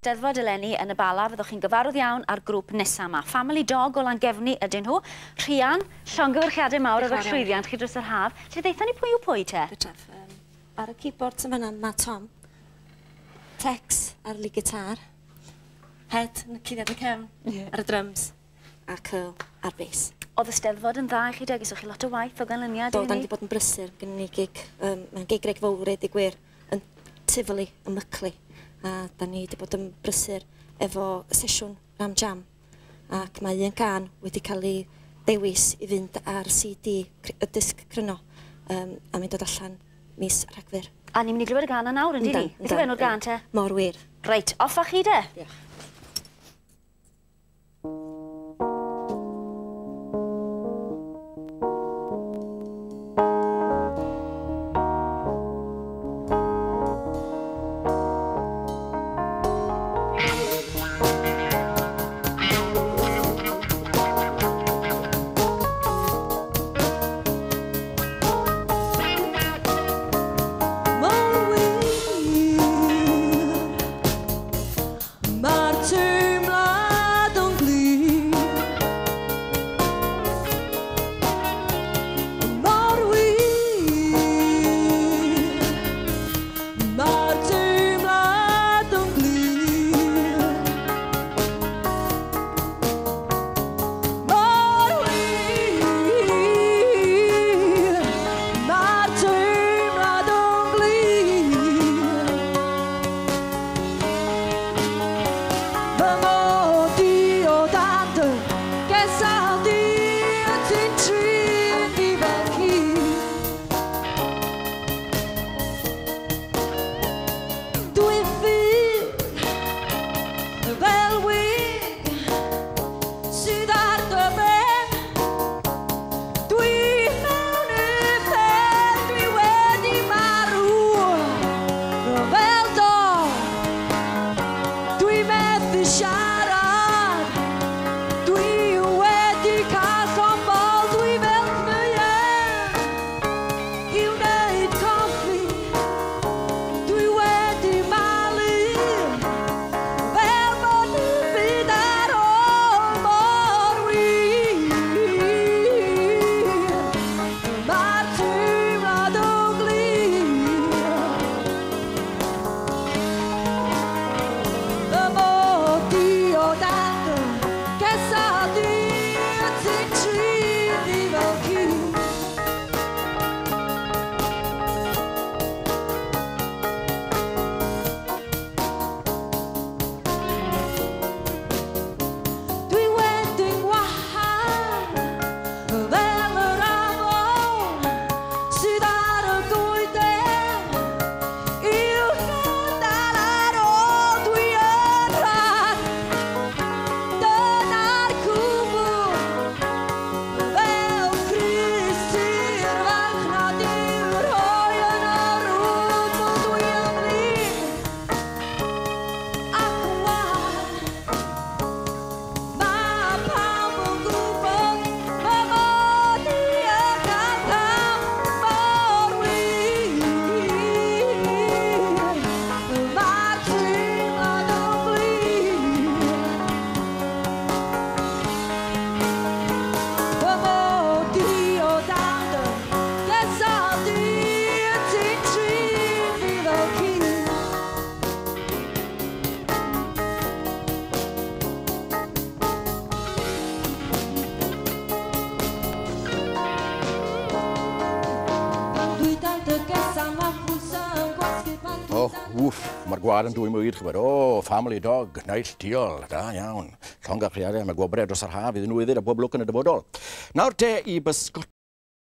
Steddfod eleni yn y Bala, fyddwch chi'n gyfarwydd iawn ar grŵp nesaf yma. Family Dog o Langefni ydyn nhw. Rhian, llongyfarchiadau mawr o'r llwyddiant chi dros yr haf. Ti'n ddeitha ni pwy yw pwy te? Bytraf. Ar y keyboard sy'n fanna, mae Tom. Tex ar lead gitar. Head yn y cyddiad y cefn ar y drums. A Curl ar bass. Oedd y Steddfod yn dda i chi, Deg? Yswch chi lot o waith o ganlyniad i ni? Doedd, wedi bod yn brysur. Gynnu ni gig. Mae'n gig reg fawr, redig gwir, yn Tivoli, yn Mycli. A da ni wedi bod yn brysur efo sesiwn Ram Jam. Ac mae un gan wedi cael ei dewis i fynd ar CD, y disc cryno. A mae'n dod allan mis Rhagfyr. A ni'n mynd i glywed y gan a nawr, ynddi ni? Beth yw enw'r gan te? Mor wir. Reit, off â chi de? Diolch. Mae'r gwad yn dwy'n mwyd, chybod. O, Family Dog, naill diol, da iawn. Llongyfarchiadau, mae gwobrau dros yr haf iddyn nhw iddyn a bob lwc yn y dyfodol. Nawr te i bysgota.